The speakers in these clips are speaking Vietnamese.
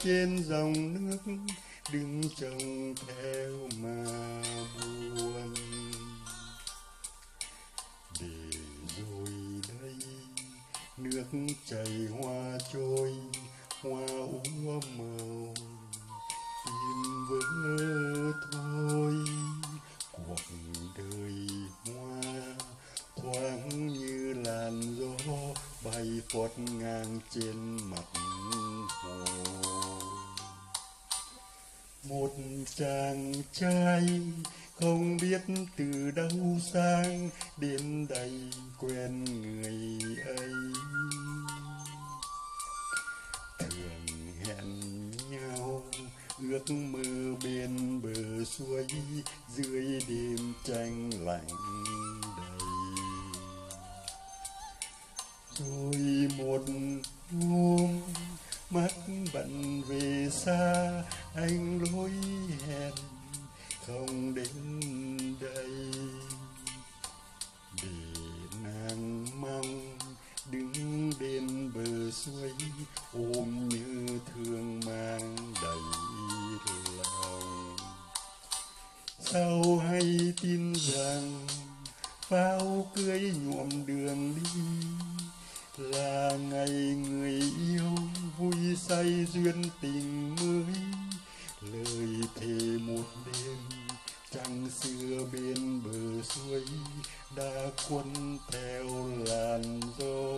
trên dòng nước, đứng trông theo mà buồn. Để rồi đây nước chảy hoa trôi, hoa úa màu tim vỡ thôi. Cuộc đời hoa thoáng như làn gió bay phót ngang trên mặt hồ. Một chàng trai không biết từ đâu sang, đến đây quen người ấy. Thường hẹn nhau ước mơ bên bờ suối, dưới đêm tranh lạnh đầy. Rồi một hôm mắt bận về xa, anh lối hẹn không đến đây. Để nàng mong đứng bên bờ suối, ôm như thương mang đầy lòng. Sao hay tin rằng pháo cưới nhuộm đường đi, là ngày người yêu vui say duyên tình mới. Lời thề một đêm trăng xưa bên bờ suối, đã cuốn theo làn gió.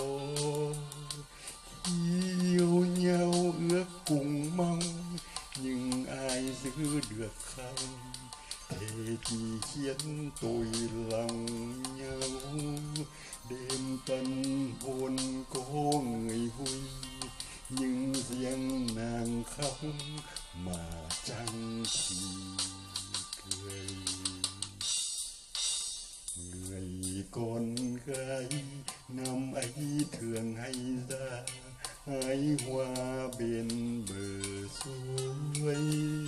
Khi yêu nhau ước cùng mong, nhưng ai giữ được không? Thế chỉ khiến tôi lòng nhau. Đêm tân hôn có người vui, nhưng riêng nàng khóc mà chẳng thì cười. Người con gái năm ấy thường hay ra hái hoa bên bờ suối,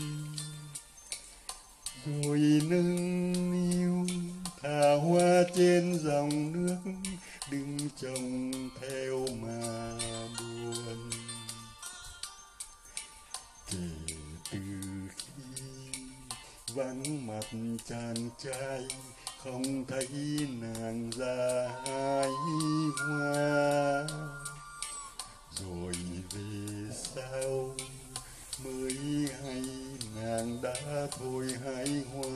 rồi nâng niu thả hoa trên dòng nước, đứng trông theo mà buồn. Kể từ khi vắng mặt chàng trai, không thấy nàng ra hái hoa. Rồi về sau mới hay nàng đã thôi hái hoa.